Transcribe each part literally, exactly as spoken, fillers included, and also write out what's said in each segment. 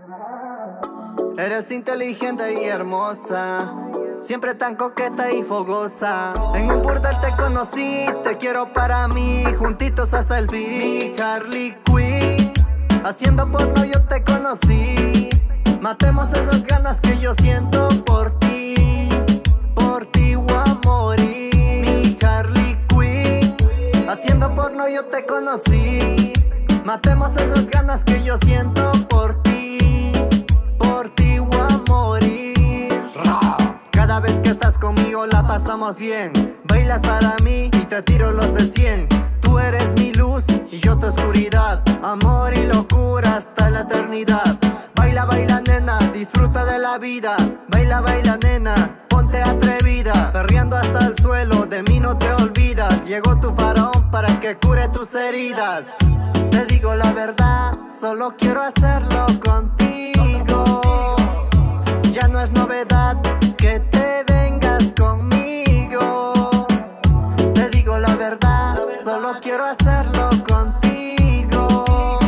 Eres inteligente y hermosa, siempre tan coqueta y fogosa. En un burdel te conocí, te quiero para mí, juntitos hasta el fin. Mi Harley Quinn, haciendo porno yo te conocí. Matemos esas ganas que yo siento por ti, por ti voy a morir. Mi Harley Quinn, haciendo porno yo te conocí. Matemos esas ganas que yo siento por ti, por ti voy a morir. Cada vez que estás conmigo la pasamos bien. Bailas para mí y te tiro los de cien. Tú eres mi luz y yo tu oscuridad, amor y locura hasta la eternidad. Baila, baila nena, disfruta de la vida. Baila, baila nena, ponte atrevida. Perreando hasta el suelo, de mí no te olvidas. Llegó tu faraón para que cure tus heridas. Te digo la verdad, solo quiero hacerlo contigo. Ya no es novedad que te vengas conmigo. Te digo la verdad, solo quiero hacerlo contigo.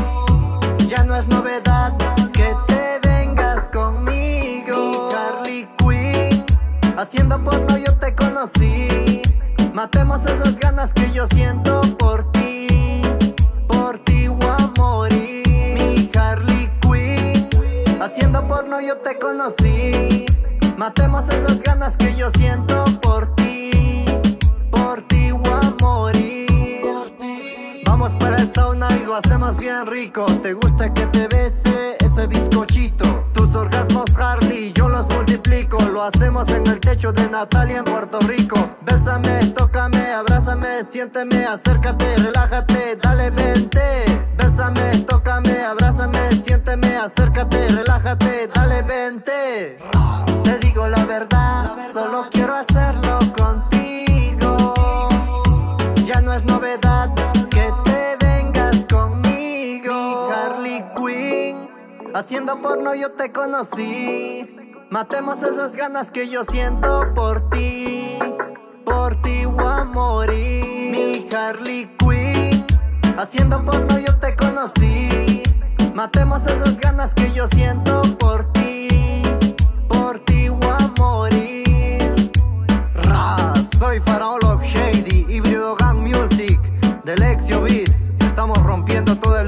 Ya no es novedad que te vengas conmigo. Mi Harley Quinn, haciendo porno yo te conocí. Matemos esas ganas que yo siento por ti, por ti voy a morir. Mi Harley Quinn, haciendo porno yo te conocí. Matemos esas ganas que yo siento por ti, por ti voy a morir. Vamos para el sauna y lo hacemos bien rico. ¿Te gusta que te bese ese bizcochito? Tus orgasmos Harley yo los multiplico. Lo hacemos en el techo de Natalia en Puerto Rico. Bésame, tócame, abrázame, siénteme, acércate, relájate, dale vente. Bésame, tócame, abrázame, siénteme, acércate, relájate, dale vente. Te digo la verdad, solo quiero hacerlo contigo. Ya no es novedad que te vengas conmigo. Mi Harley Quinn, haciendo porno yo te conocí. Matemos esas ganas que yo siento por ti, por ti voy a morir. Mi Harley Quinn, haciendo porno yo te conocí. Matemos esas ganas que yo siento por ti, por ti voy a morir. Ra, soy Faraón Love Shady, Híbrido Gang Music, de Lexio Beats. Estamos rompiendo todo el